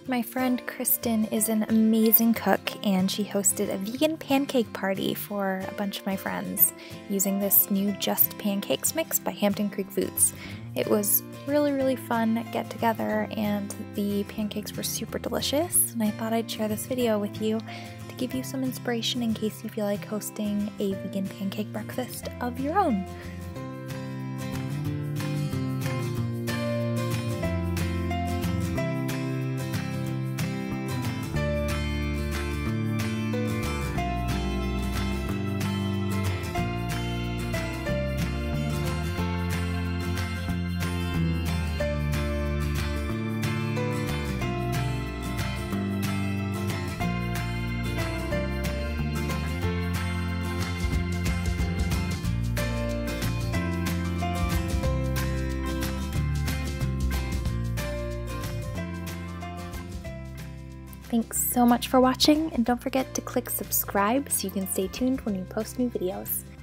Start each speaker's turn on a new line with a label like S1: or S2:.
S1: My friend Kristen is an amazing cook, and she hosted a vegan pancake party for a bunch of my friends using this new Just Pancakes mix by Hampton Creek Foods. It was really fun get together, and the pancakes were super delicious, and I thought I'd share this video with you to give you some inspiration in case you feel like hosting a vegan pancake breakfast of your own. Thanks so much for watching, and don't forget to click subscribe so you can stay tuned when we post new videos.